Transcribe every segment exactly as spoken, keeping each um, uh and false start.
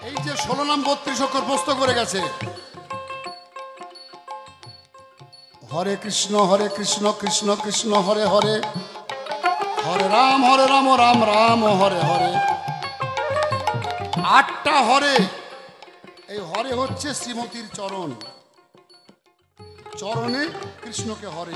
এই যে ষোলো নাম বত্রিশ অক্ষর প্রস্ত করে গেছে, হরে কৃষ্ণ হরে কৃষ্ণ কৃষ্ণ কৃষ্ণ হরে হরে, হরে রাম হরে রাম রাম রাম হরে হরে। আটটা হরে, এই হরে হচ্ছে শ্রীমতীর চরণ, চরণে কৃষ্ণকে হরে।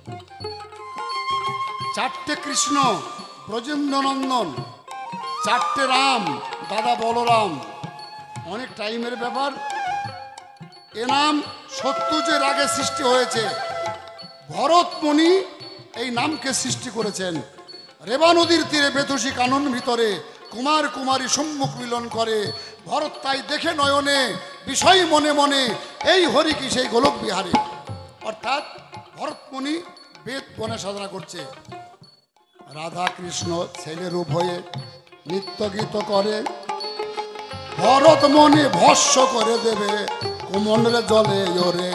চারটে কৃষ্ণ ব্রজেন্দ্র নন্দন, চারটে রাম দাদা বলরাম। অনেক টাইমের ব্যাপার। এ নাম সত্যযুগের আগে সৃষ্টি হয়েছে। ভরতমুনি এই নামকে সৃষ্টি করেছেন। রেবা নদীর তীরে বেতসী কানন ভিতরে কুমার কুমারী সম্মুখ মিলন করে। ভরত তাই দেখে নয়নে, বিষয় মনে মনে, এই হরি কি সেই গোলক বিহারে। অর্থাৎ ভরতমুনি বেদ বনে সাধনা করছে। রাধা কৃষ্ণ ছেলে রূপ হয়ে নিত্য গীত করে। ভরতমুনি ভস্য করে দেবে কুমন্ডলে জলে ওরে।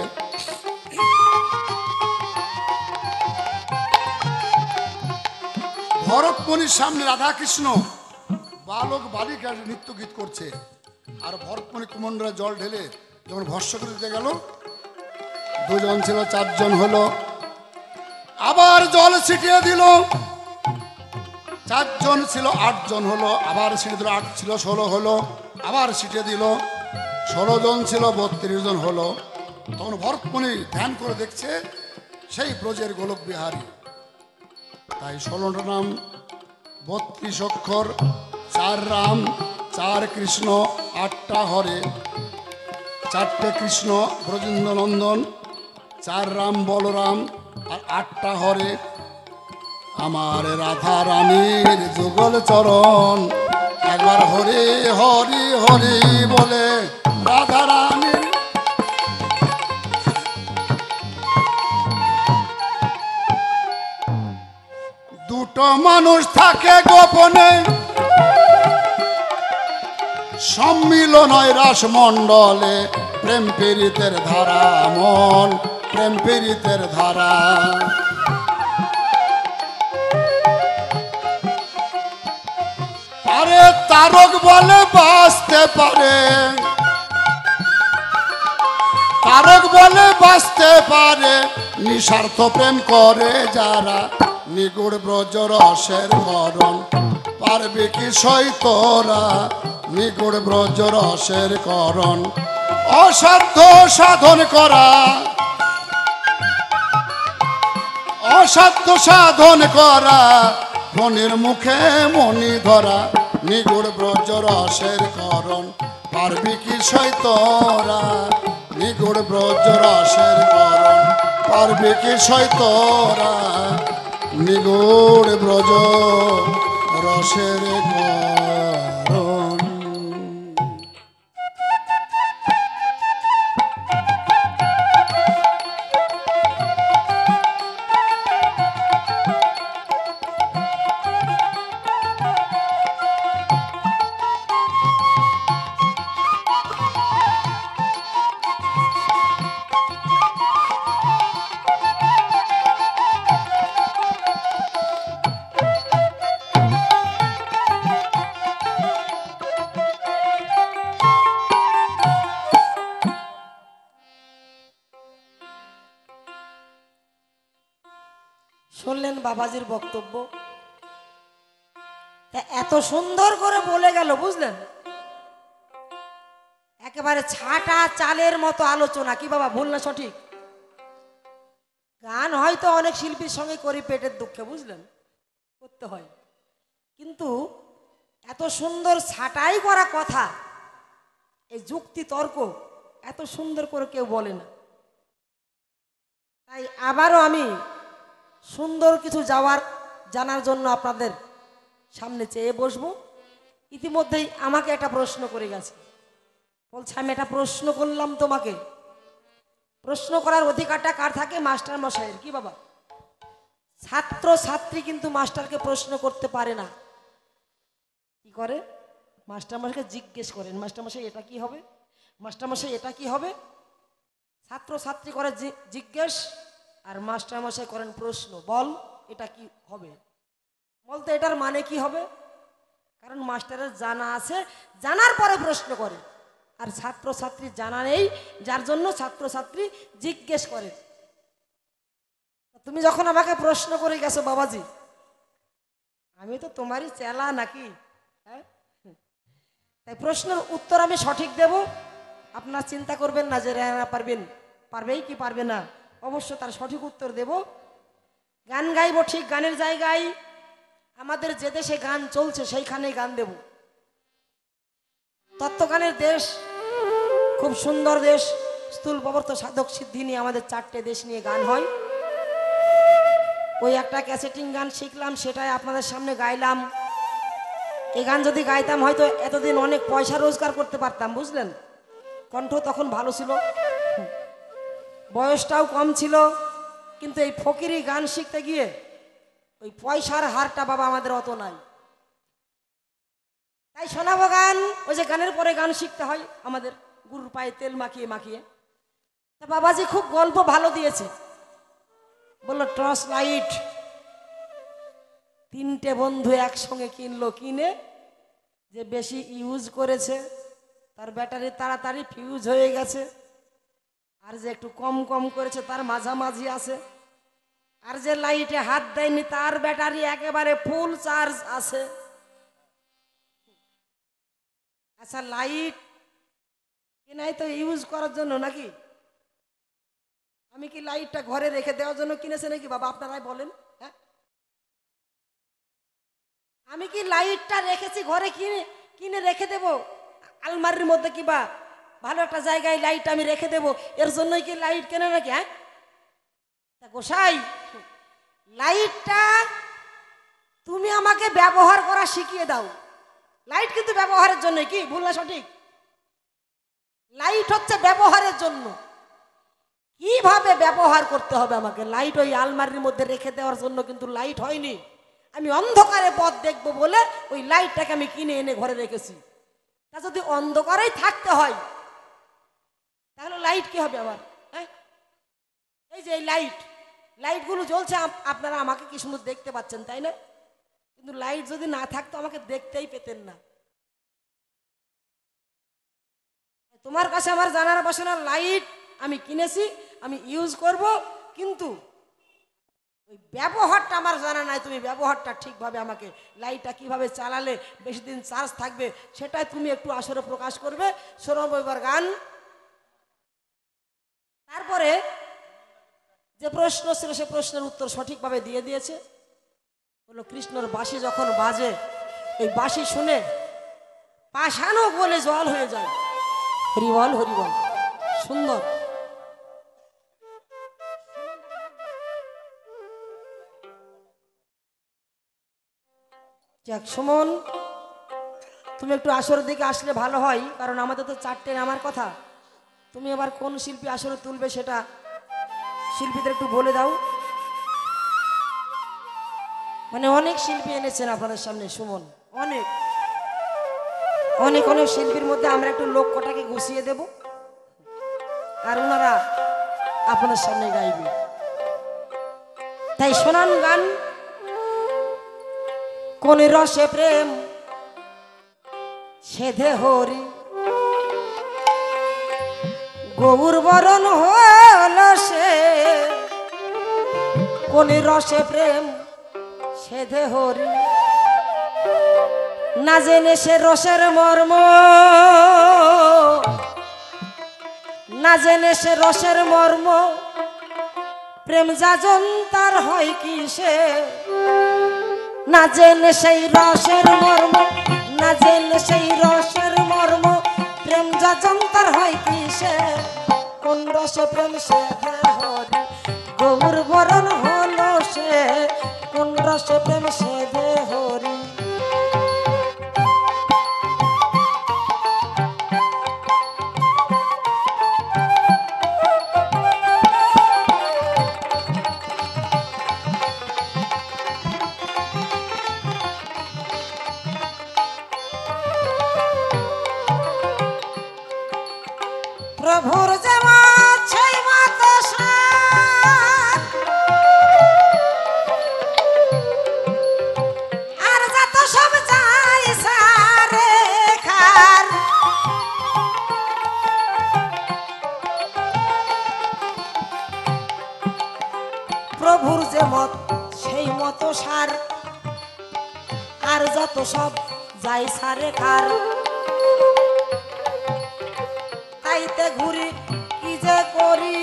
ভরতমুনির সামনে রাধা কৃষ্ণ বালক বালিকা নৃত্য গীত করছে, আর ভরতমুনি কুমন্ডলে জল ঢেলে যখন ভস্য করে দিতে গেল, দুজন ছিল চারজন হলো, আবার জল ছিটিয়ে দিল। চারজন ছিল আটজন হলো, আবার ছিটিয়ে দিল। আট ছিল ষোলো হলো, আবার ছিটিয়ে দিল। ষোলো জন ছিল বত্রিশ জন হলো। তখন ভরতমুনি ধ্যান করে দেখছে সেই ব্রজের গোলক বিহারী। তাই ষোলোটা নাম বত্রিশ অক্ষর, চার রাম চার কৃষ্ণ আটটা হরে। চারটে কৃষ্ণ ব্রজেন্দ্র নন্দন, চার রাম বলরাম আর আটটা হরে। আমার রাধা রানীর যুগল চরণ, একবার হরি হরি হরি বলে রাধা রানীর। দুটো মানুষ থাকে গোপনে, সম্মিলন হয় রাসমণ্ডলে। প্রেম পীড়িতের ধারা মন, প্রেম পীড়িতের ধারা। আরে তারক বলে বাঁচতে পারে, তারক বলে বাঁচতে পারে। নিঃস্বার্থ প্রেম করে যারা, নিগুড় ব্রজ রসের করণ পারবে কি সইতরা। নিগুড় ব্রজ রসের করণ অসাধ্য সাধন করা, অসাধ্য সাধন করা। মনের মুখে মনি ধরা, নিগুড় ব্রজ রসের করণ পারবি কি সইতরা। নিগুড় ব্রজ রসের করণ পারবি কি সইতরা। নিগুড় ব্রজ রসের করণ। শুনলেন বাবাজির বক্তব্য। এত সুন্দর করে বলে গেল, বুঝলেন? একেবারে ছাটা চালের মতো আলোচনা। কি বাবা, ভুল না সঠিক? গান হয়তো অনেক শিল্পীর সঙ্গে করি পেটের দুঃখে, বুঝলেন, করতে হয়, কিন্তু এত সুন্দর ছাটাই করা কথা, এই যুক্তি তর্ক এত সুন্দর করে কেউ বলে না। তাই আবারও আমি সুন্দর কিছু যাওয়ার জানার জন্য আপনাদের সামনে চেয়ে বসবো। ইতিমধ্যেই আমাকে একটা প্রশ্ন করে গেছে, বলছে আমি একটা প্রশ্ন করলাম তোমাকে। প্রশ্ন করার অধিকারটা কার থাকে? মাস্টার মশাইয়ের। কি বাবা, ছাত্র ছাত্রী কিন্তু মাস্টারকে প্রশ্ন করতে পারে না। কি করে? মাস্টার মশাইকে জিজ্ঞেস করেন, মাস্টার মশাই এটা কি হবে, মাস্টার মশাই এটা কি হবে। ছাত্র ছাত্রী করে জিজ্ঞেস, আর মাস্টার মশাই করেন প্রশ্ন, বল এটা কি হবে, বলতে এটার মানে কি হবে। কারণ মাস্টারের জানা আছে, জানার পরে প্রশ্ন করে। আর ছাত্রছাত্রী জানা নেই, যার জন্য ছাত্রছাত্রী জিজ্ঞেস করে। তুমি যখন আমাকে প্রশ্ন করে গেছো বাবাজি, আমি তো তোমারই চেলা নাকি, হ্যাঁ? তাই প্রশ্নের উত্তর আমি সঠিক দেব। আপনার চিন্তা করবেন না যে রেহানা পারবেন, পারবেই কি পারবে না, অবশ্য তার সঠিক উত্তর দেব। গান গাইব ঠিক গানের জায়গায়, আমাদের যে দেশে গান চলছে সেইখানেই গান দেব। তত্ত্বগানের দেশ, খুব সুন্দর দেশ, স্থূল প্রবর্ত সাধক সিদ্ধি নিয়ে আমাদের চারটে দেশ নিয়ে গান হয়। ওই একটা ক্যাসেটিং গান শিখলাম, সেটাই আপনাদের সামনে গাইলাম। এই গান যদি গাইতাম হয়তো এতদিন অনেক পয়সা রোজগার করতে পারতাম, বুঝলেন। কণ্ঠ তখন ভালো ছিল, বয়সটাও কম ছিল, কিন্তু এই ফকিরি গান শিখতে গিয়ে ওই পয়সার হারটা বাবা আমাদের অত নাই। তাই শোনাবো গান, ওই যে গানের পরে গান শিখতে হয় আমাদের, গুরুর পায়ে তেল মাখিয়ে মাখিয়ে। তা বাবাজি খুব গল্প ভালো দিয়েছে, বললো টর্চ লাইট তিনটে বন্ধু একসঙ্গে কিনলো, কিনে যে বেশি ইউজ করেছে তার ব্যাটারি তাড়াতাড়ি ফিউজ হয়ে গেছে, আর যে একটু কম কম করেছে তার মাঝামাঝি আছে, আর যে লাইটে হাত দেয়নি তার ব্যাটারি একেবারে ফুল চার্জ আছে। আচ্ছা, লাইট কিনাই তো ইউজ করার জন্য নাকি? আমি কি লাইটটা ঘরে রেখে দেওয়ার জন্য কিনেছে নাকি বাবা, আপনারাই বলেন। হ্যাঁ, আমি কি লাইটটা রেখেছি ঘরে, কিনে কিনে রেখে দেব আলমারির মধ্যে, কিবা ভালো একটা জায়গায় লাইট আমি রেখে দেব, এর জন্যই কি লাইট কেনে নাকি? হ্যাঁ, তা গোসাই, লাইটটা তুমি আমাকে ব্যবহার করা শিখিয়ে দাও। লাইট কিন্তু ব্যবহারের জন্য, কি ভুল না সঠিক? লাইট হচ্ছে ব্যবহারের জন্য। কিভাবে ব্যবহার করতে হবে আমাকে? লাইট ওই আলমারির মধ্যে রেখে দেওয়ার জন্য কিন্তু লাইট হয়নি। আমি অন্ধকারে পথ দেখবো বলে ওই লাইটটাকে আমি কিনে এনে ঘরে রেখেছি। তা যদি অন্ধকারেই থাকতে হয় তাহলে লাইট কি হবে আমার? হ্যাঁ, এই যে এই লাইট, লাইটগুলো জ্বলছে, আপনারা আমাকে কি সুন্দর দেখতে পাচ্ছেন, তাই না? কিন্তু লাইট যদি না থাকতো আমাকে দেখতেই পেতেন না। তোমার কাছে আমার জানার বাসনা, লাইট আমি কিনেছি, আমি ইউজ করব, কিন্তু ওই ব্যবহারটা আমার জানা নাই। তুমি ব্যবহারটা ঠিকভাবে আমাকে, লাইটটা কিভাবে চালালে বেশি দিন চার্জ থাকবে সেটাই তুমি একটু আসরে প্রকাশ করবে। শোনাবো এবার গান। তারপরে যে প্রশ্ন ছিল সে প্রশ্নের উত্তর সঠিকভাবে দিয়ে দিয়েছে। বললো কৃষ্ণর বাঁশি যখন বাজে, এই বাঁশি শুনে পাষাণও বলে জল হয়ে যায়। হরিবল হরিবল, সুন্দর। যাক সুমন, তুমি একটু আসরের দিকে আসলে ভালো হয়, কারণ আমাদের তো চারটে নামার কথা। তুমি আবার কোন শিল্পী আসরে তুলবে সেটা শিল্পীদের একটু বলে দাও। মানে অনেক শিল্পী এনেছেন আপনাদের সামনে সুমন, অনেক অনেক অনেক শিল্পীর মধ্যে আমরা একটু লোক কটাকে গুছিয়ে দেব, আর ওনারা আপনাদের সামনে গাইবে। তাই শোনান গান। কোন রসে প্রেম সেধে হরি, গৌর বরণ হল সে। কোন রসে প্রেম সেধে হরি, না জেনে সে রসের মর্ম, না জেনে সে রসের মর্ম। প্রেম যাজন তার হয় কি সে, না জেনে সেই রসের মর্ম, না জেনে সেই রসের মর্ম। প্রেম যাজন তার হয় কি সে, কোন রসে প্রেম সেধে হরি, গৌর বরণ হলো সে। কোন রসে প্রেম সেধে হরি। প্রভুর যেমন সেই মত সার, আর যত সব চাই সার আর যত সব যাই সারে খার তাইতে ঘুরি কি যে করি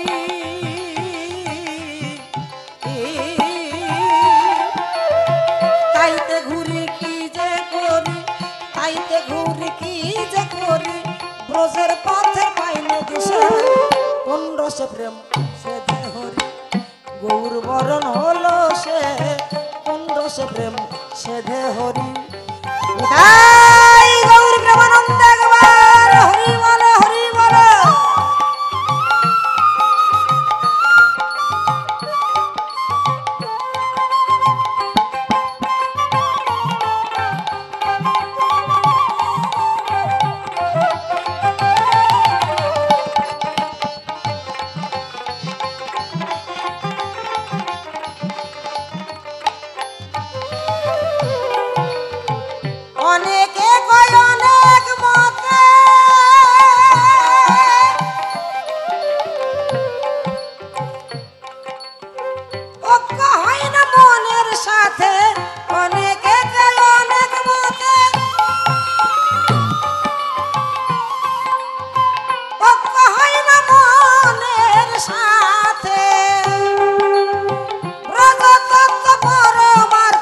তাইতে ঘুরি কি যে করি তাইতে ঘুরি কি যে করি ব্রজের পথে পাইনে দিশা কোন রসে প্রেম সে হরি গৌর বরণ হলো সে কোন রসে প্রেম সেধে হরি তাই গৌর প্রেমানন্দ একবার হরি বলো হরি বলো অনেকে কয় অনেক মতে ঐক্য হয় না মনের সাথে অনেকে কয় অনেক মতে ঐক্য হয় না মনের সাথে ব্রজতত্ত্ব পরমার্থ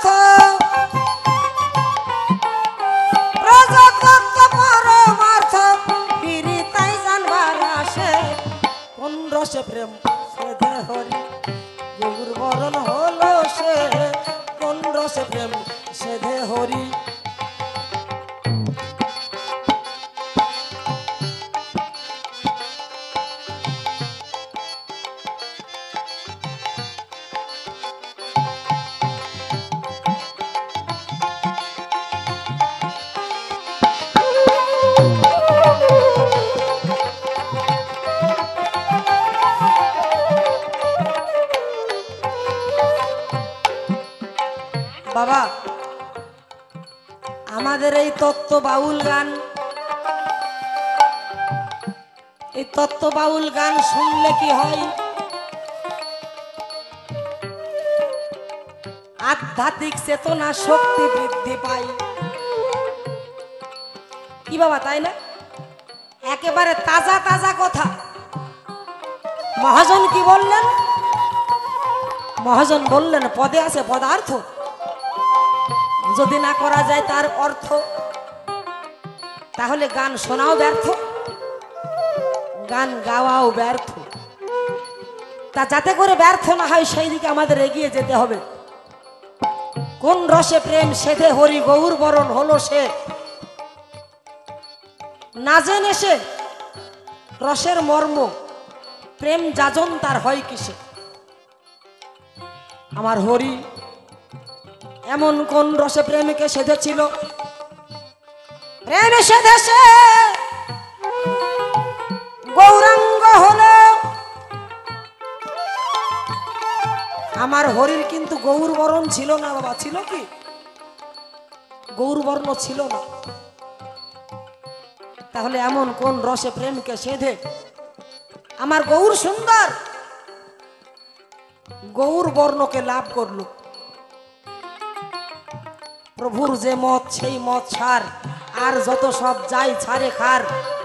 ব্রজতত্ত্ব পরমার্থ ফিরি তাই জানবার আসে কোন রসে প্রেম সেধে হরি গৌর বরণ হলো সে কোন রসে প্রেম সেধে হরি বাবা আমাদের এই তত্ত্ব বাউল গান এই তত্ত্ব বাউল গান শুনলে কি হয় আধ্যাত্মিক চেতনা শক্তি বৃদ্ধি পায় কি বাবা তাই না একেবারে তাজা তাজা কথা মহাজন কি বললেন মহাজন বললেন পদে আছে পদার্থ যদি না করা যায় তার অর্থ তাহলে গান শোনাও ব্যর্থ গান গাওয়াও ব্যর্থ তা যাতে করে ব্যর্থ না হয় সেই দিকে আমাদের এগিয়ে যেতে হবে কোন রসে প্রেম সেধে হরি গৌর বরণ হলো সে না জেনে সে রসের মর্ম প্রেম যাজন তার হয় কিসে আমার হরি এমন কোন রসে প্রেমিকে সেধেছিল প্রেমে সেধেছে গৌরাঙ্গ হলো আমার হরির কিন্তু গৌর বরণ ছিল না বাবা ছিল কি গৌর বর্ণ ছিল না তাহলে এমন কোন রসে প্রেমকে সেধে আমার গৌর সুন্দর গৌর বর্ণকে লাভ করলো প্রভুর যে মত সেই মত ছাড় আর যত সব যাই ছাড়ে খার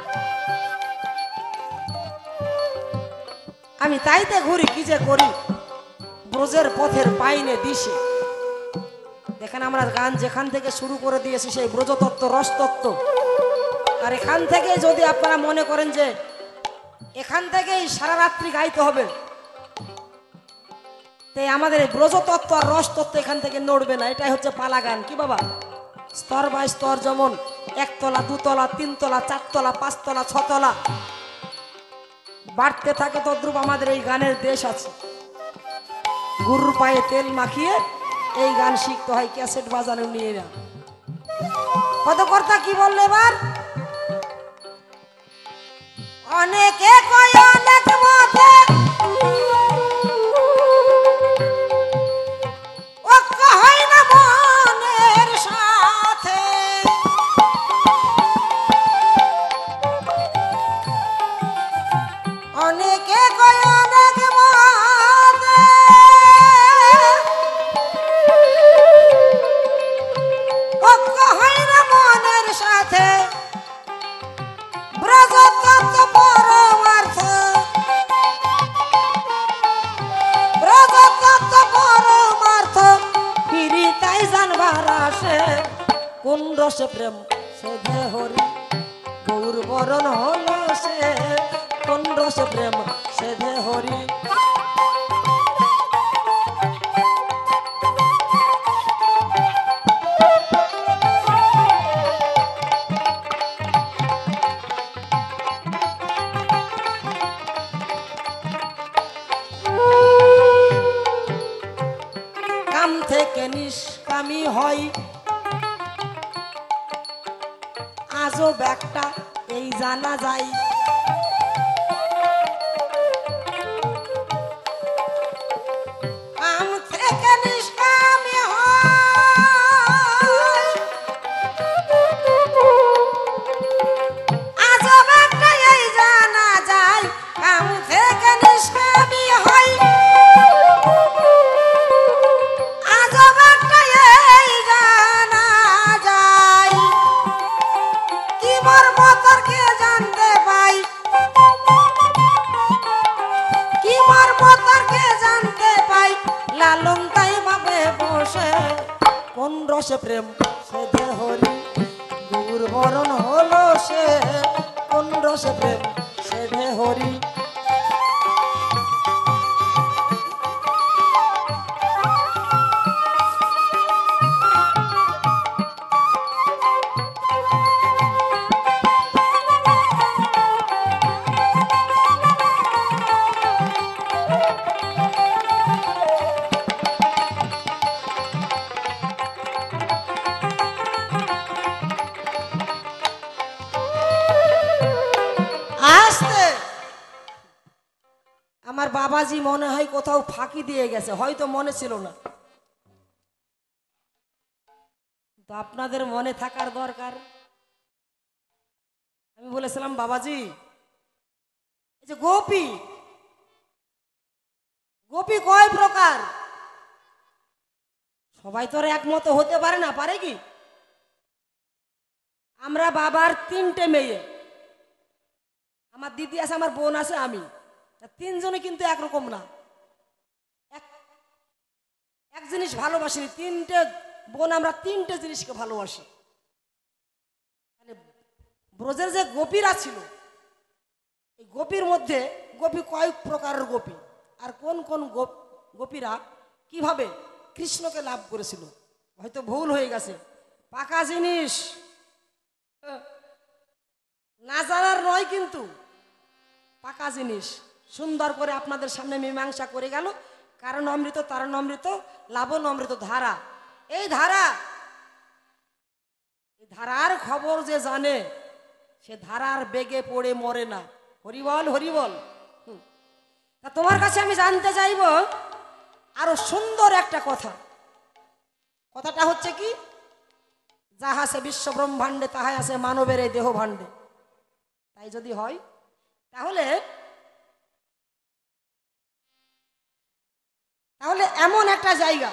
আমি তাইতে ঘুরি কি যে করি ব্রজের পথের পাইনে দিশে দেখেন আমরা গান যেখান থেকে শুরু করে দিয়েছি সেই ব্রজতত্ত্ব রসতত্ত্ব আর এখান থেকে যদি আপনারা মনে করেন যে এখান থেকেই সারা রাত্রি গাইতে হবে তাই আমাদের এই ব্রজতত্ত্ব আর রসতত্ত্ব এখান থেকে নড়বে না এটাই হচ্ছে পালা গান কি বাবা স্তর বাই স্তর যেমন একতলা দুতলা তিনতলা চারতলা পাঁচতলা ছতলা বাড়তে থাকে তদ্রূপ আমাদের এই গানের দেশ আছে গুরুর পায়ে তেল মাখিয়ে এই গান শিখতে হয় ক্যাসেট বাজানো নিয়ে না পদকর্তা কি বললে এবার অনেকে কয় অনেক মতে ঐক্য হয় না মনের সাথে অনেকে কয় অনেক মতে প্রেম সেধে হরি গৌর বরণ হলো সে কোন রস প্রেম সেধে হরি। কাম থেকে নিষ্কামী হয় আজব একটা এই জানা যায়। কাম থেকে নিষ্কামী হয় আজব একটা এই জানা যায়। কাম থেকে নিষ্কামী হয় আজব একটা এই জানা যায়। কি মর্ম তারকে জানতে পাই কি মর্ম তারকে জানতে পাই লালন তাই ভাবে বসে কোন রসে প্রেম সেধে হরি গৌর বরণ হলো সে কোন রসে প্রেম সেধে হরি। আস্তে আমার বাবাজি মনে হয় কোথাও ফাঁকি দিয়ে গেছে, হয়তো মনে ছিল না, তো আপনাদের মনে থাকার দরকার। আমি বলেছিলাম বাবাজি এই যে গোপী গোপী কয় প্রকার, সবাই তো আর একমত হতে পারে না, পারে কি? আমরা বাবার তিনটে মেয়ে, আমার দিদি আছে, আমার বোন আছে, আমি, তিনজনে কিন্তু একরকম না। এক এক জিনিস ভালোবাসি, তিনটে বোন আমরা তিনটে জিনিসকে ভালোবাসি। মানে ব্রজের যে গোপীরা ছিল, এই গোপীর মধ্যে গোপী কয়েক প্রকারের গোপী, আর কোন কোন গোপীরা কিভাবে কৃষ্ণকে লাভ করেছিল, হয়তো ভুল হয়ে গেছে, পাকা জিনিস না জানার নয়, কিন্তু পাকা জিনিস সুন্দর করে আপনাদের সামনে মীমাংসা করে গেল। কারণ অমৃত তারণ অমৃত লাবণ অমৃত ধারা, এই ধারা এই ধারার খবর যে জানে সে ধারার বেগে পড়ে মরে না। হরিবল হরিবল। তা তোমার কাছে আমি জানতে চাইব আরো সুন্দর একটা কথা। কথাটা হচ্ছে কি, যাহা আছে বিশ্ব ব্রহ্মাণ্ডে তাহাই আছে মানবের এই দেহ ভাণ্ডে। তাই যদি হয় তাহলে তাহলে এমন একটা জায়গা,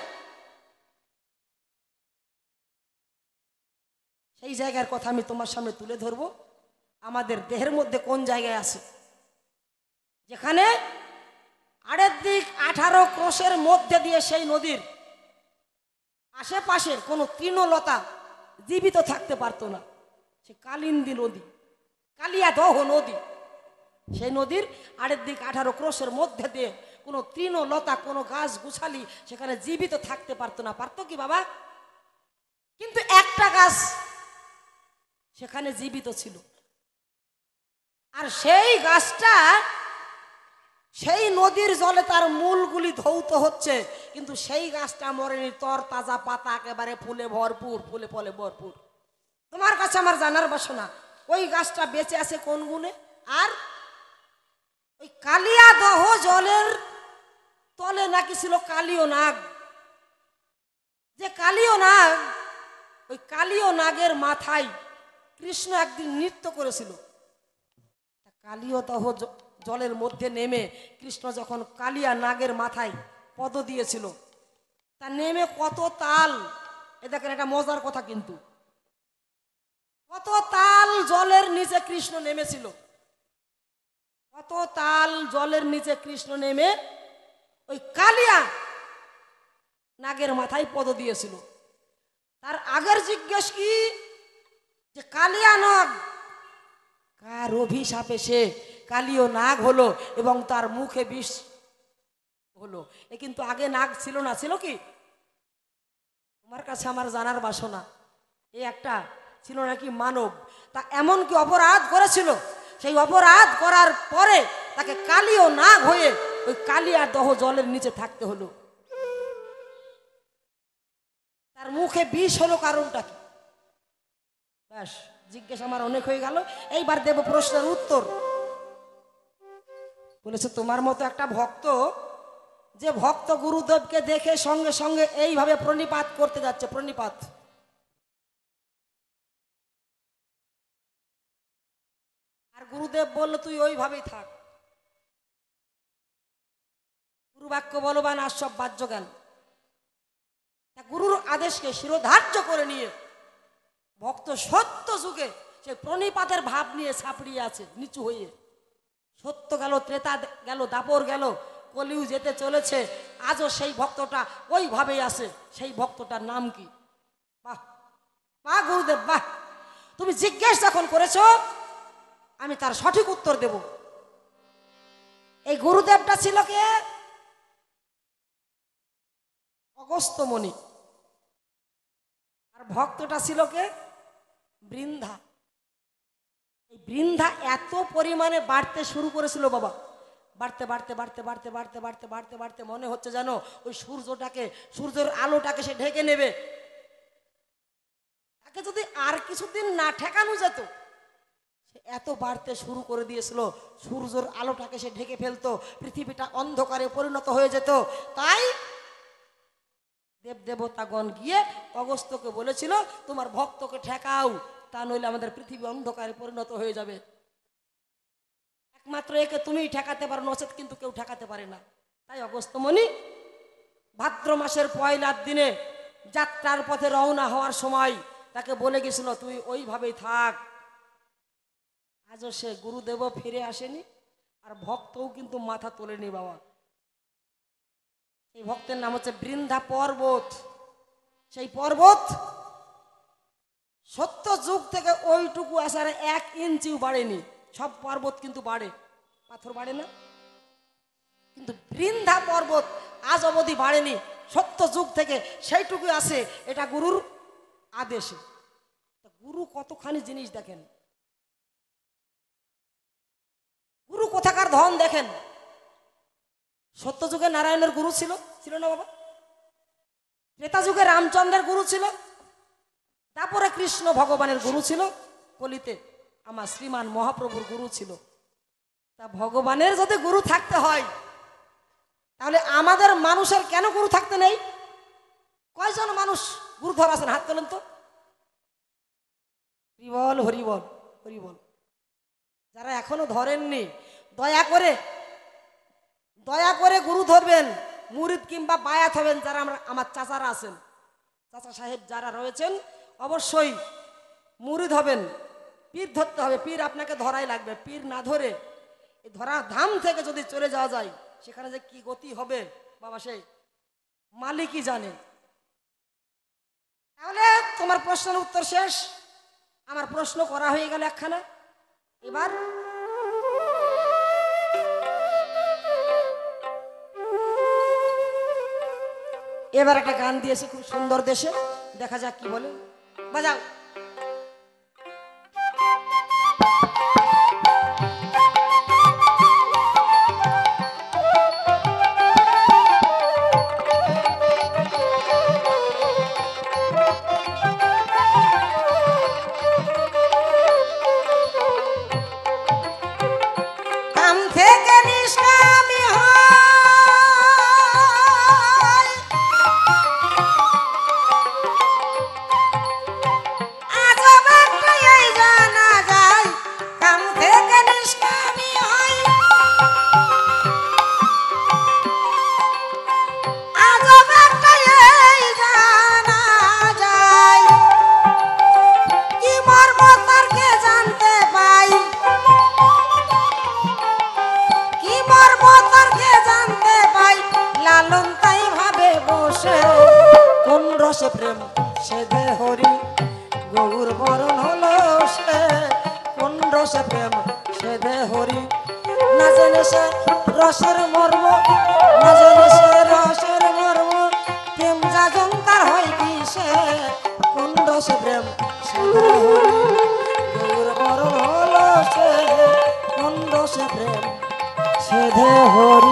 সেই জায়গার কথা আমি তোমার সামনে তুলে ধরবো। আমাদের দেহের মধ্যে কোন জায়গায় আছে, যেখানে আড়ের দিক আঠারো ক্রোশের মধ্যে দিয়ে সেই নদীর আশেপাশের কোনো তৃণলতা জীবিত থাকতে পারতো না। সে কালিন্দী নদী, কালিয়া দহ নদী, সেই নদীর আড়ের দিক আঠারো ক্রোশের মধ্যে দিয়ে কোনো তৃণলতা কোনো গাছ গুছালি সেখানে জীবিত থাকতে পারতো না। পারতো কি বাবা? কিন্তু একটা গাছ সেখানে জীবিত ছিল, আর সেই গাছটা সেই নদীর জলে তার মূলগুলি ধৌত হচ্ছে, কিন্তু সেই গাছটা মরেনি, তর তাজা পাতা একেবারে ফুলে ভরপুর, ফুলে ফলে ভরপুর। তোমার কাছে আমার জানার বাসনা, ওই গাছটা বেঁচে আছে কোন গুণে? আর ওই কালিয়া দহ জলের তলে নাকি ছিল কালীয় নাগ, যে কালীয় নাগ, ওই কালীয় নাগের মাথায় কৃষ্ণ একদিন নৃত্য করেছিল। কালীয় দহ জলের মধ্যে নেমে কৃষ্ণ যখন কালিয়া নাগের মাথায় পদ দিয়েছিল, তা নেমে কত তাল, এ দেখেন একটা মজার কথা, কিন্তু কত তাল জলের নিচে কৃষ্ণ নেমেছিল, কত তাল জলের নিচে কৃষ্ণ নেমে ওই কালিয়া নাগের মাথায় পদ দিয়েছিল। তার আগের জিজ্ঞেস কি, যে কালিয়া নাগ, কার অভিশাপে সে কালীয় নাগ হলো এবং তার মুখে বিষ হলো। এ কিন্তু আগে নাগ ছিল না, ছিল কি? তোমার কাছে আমার জানার বাসনা, এ একটা ছিল নাকি মানব। তা এমন কি অপরাধ করেছিল, সেই অপরাধ করার পরে তাকে কালীয় নাগ হয়ে ওই কালিয়ার দহ জলের নিচে থাকতে হলো। তার মুখে বিষ হলো, কারণটা কি? ব্যাস, জিজ্ঞেস আমার অনেক হয়ে গেল, এইবার দেব প্রশ্নের উত্তর। বলেছে তোমার মতো একটা ভক্ত, যে ভক্ত গুরুদেবকে দেখে সঙ্গে সঙ্গে এইভাবে প্রণিপাত করতে যাচ্ছে, প্রণিপাত। আর গুরুদেব বলল তুই ওইভাবেই থাক। গুরু বাক্য বলবান আর সব বাহ্য জ্ঞান। গুরুর আদেশকে শিরোধার্য করে নিয়ে ভক্ত সত্য যুগে সে প্রণিপাতের ভাব নিয়ে ছাপড়িয়ে আছে নিচু হয়ে। সত্য গেল, ত্রেতা গেল, দাপর গেল, কলিও যেতে চলেছে, আজও সেই ভক্তটা ওইভাবেই আছে। সেই ভক্তটার নাম কি? বাহ বাহ গুরুদেব বাহ, তুমি জিজ্ঞেস যখন করেছো আমি তার সঠিক উত্তর দেব। এই গুরুদেবটা ছিল কে? অগস্ত্যমণি। আর ভক্তটা ছিল কে? বৃন্দা। এই বৃন্দা এত পরিমাণে বাড়তে শুরু করেছিল বাবা, বাড়তে বাড়তে বাড়তে বাড়তে বাড়তে বাড়তে বাড়তে বাড়তে মনে হচ্ছে যেন ওই সূর্যটাকে, সূর্যের আলোটাকে সে ঢেকে নেবে। তাকে যদি আর কিছুদিন না ঠেকানো যেত, সে এত বাড়তে শুরু করে দিয়েছিল, সূর্যের আলোটাকে সে ঢেকে ফেলতো, পৃথিবীটা অন্ধকারে পরিণত হয়ে যেত। তাই দেব দেবতাগণ গিয়ে অগস্ত্যকে বলেছিল তোমার ভক্তকে ঠেকাও, তা নইলে আমাদের পৃথিবী অন্ধকারে পরিণত হয়ে যাবে। একমাত্র একে তুমিই ঠেকাতে পারো, নচেত কিন্তু কেউ ঠেকাতে পারে না। তাই অগস্ত্যমণি ভাদ্র মাসের পয়লার দিনে যাত্রার পথে রওনা হওয়ার সময় তাকে বলে গেছিল তুই ওইভাবেই থাক। আজও সে গুরুদেবও ফিরে আসেনি, আর ভক্তও কিন্তু মাথা তোলেনি বাবা। এই ভক্তের নাম হচ্ছে বৃন্দা পর্বত। সেই পর্বত সত্য যুগ থেকে ওইটুকু আসার এক ইঞ্চিও বাড়েনি। সব পর্বত কিন্তু বাড়ে, পাথর বাড়ে না, কিন্তু বৃন্দা পর্বত আজ অবধি বাড়েনি। সত্য যুগ থেকে সেইটুকু আসে, এটা গুরুর আদেশে। গুরু কতখানি জিনিস দেখেন, গুরু কোথাকার ধন দেখেন। সত্য যুগে নারায়ণের গুরু ছিল, ছিল না বাবা? ত্রেতা যুগে রামচন্দ্রের গুরু ছিল, তারপরে কৃষ্ণ ভগবানের গুরু ছিল, কলিতে আমার শ্রীমান মহাপ্রভুর গুরু ছিল। তা ভগবানের যদি গুরু থাকতে হয়, তাহলে আমাদের মানুষের কেন গুরু থাকতে নেই? কয়জন মানুষ গুরু ধর আছেন? হাত তোলেন তো। হরিবল হরিবল হরিবল। যারা এখনো ধরেননি, দয়া করে দয়া করে গুরু ধরবেন, মুরিদ কিংবা বায়াত হবেন। যারা আমরা আমার চাচারা আছেন, চাচা সাহেব যারা রয়েছেন, অবশ্যই মুরিদ হবেন। পীর ধরতে হবে, পীর আপনাকে ধরাই লাগবে। পীর না ধরে এই ধরা ধাম থেকে যদি চলে যাওয়া যায়, সেখানে যে কি গতি হবে বাবা সেই মালিকই জানে। তাহলে তোমার প্রশ্নের উত্তর শেষ, আমার প্রশ্ন করা হয়ে গেল একখানা। এবার এবার একটা গান দিয়েছে খুব সুন্দর দেশে, দেখা যাক কি বলে। বাজাও। রসে প্রেম সেধে হরি না জেনে সে রসের মর্ম না জেনে সে রসের মর্ম প্রেম যাজন তার হয় কি সে কোন রসে প্রেম সেধে হরি গৌর বরণ হলো সে কোন রসে প্রেম সেধে হরি।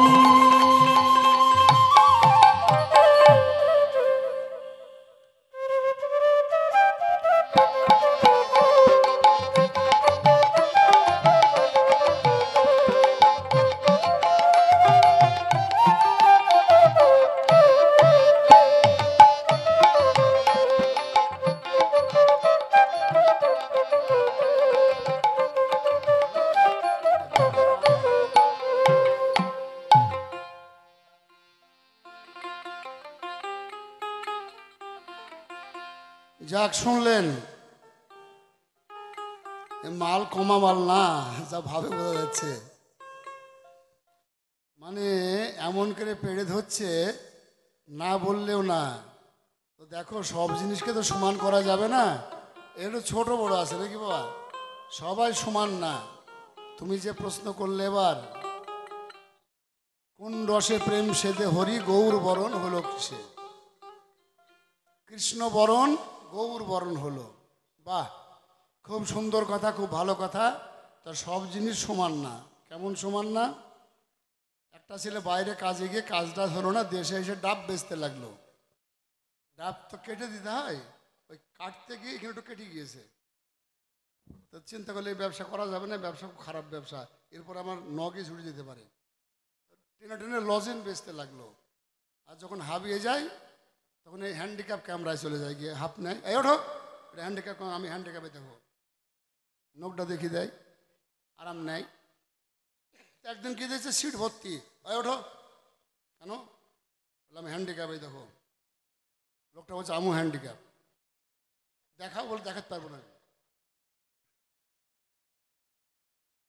যাক শুনলেন, এ মাল কমা মাল না, যা ভাবে বোঝা যাচ্ছে। মানে এমন করে পেড়ে ধরছে না বললেও না। তো দেখো সব জিনিসকে তো সমান করা যাবে না, একটু ছোট বড় আছে নাকি বাবা, সবাই সমান না। তুমি যে প্রশ্ন করলে এবার কোন রসে প্রেম সেদে হরি গৌর বরণ হলো কিসে, কৃষ্ণ বরণ গৌর বরণ হলো। বাহ, খুব সুন্দর কথা, খুব ভালো কথা। তা সব জিনিস সমান না। কেমন সমান না? একটা ছেলে বাইরে কাজে গিয়ে কাজটা হলো না, দেশে এসে ডাব বেচতে লাগলো। ডাব তো কেটে দিতে হয়, ওই কাটতে গিয়ে এখানে একটু কেটে গিয়েছে। তো চিন্তা করলে এই ব্যবসা করা যাবে না, ব্যবসা খুব খারাপ ব্যবসা, এরপর আমার নগে ছুটে যেতে পারে। টেনে টেনে লজেন বেচতে লাগলো। আর যখন হাবিয়ে যায় তখন এই হ্যান্ডিক্যাপ ক্যামেরায় চলে যায়, গিয়ে হাফ নেয়, এই ওঠো হ্যান্ডিক্যাপ, আমি হ্যান্ডিক্যাপে দেখো, নোকটা দেখিয়ে দেয়, আরাম নেয়। একদিন কি দিয়েছে সিট ভর্তি, এই ওঠো, কেন বললাম হ্যান্ডিক্যাপে দেখো। লোকটা বলছে আমু হ্যান্ডিক্যাপ দেখাও, বলে দেখাতে পারবো না।